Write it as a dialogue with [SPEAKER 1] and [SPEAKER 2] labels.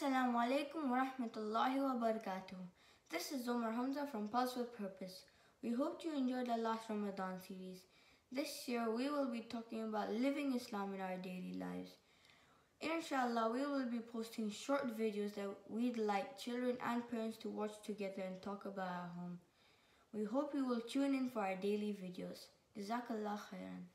[SPEAKER 1] Assalamu alaikum wa rahmatullahi wa barakatuh. This is Omar Hamza from Pulse with Purpose. We hope you enjoyed our last Ramadan series. This year we will be talking about living Islam in our daily lives. Inshallah, we will be posting short videos that we'd like children and parents to watch together and talk about at home. We hope you will tune in for our daily videos. Jazakallah khairan.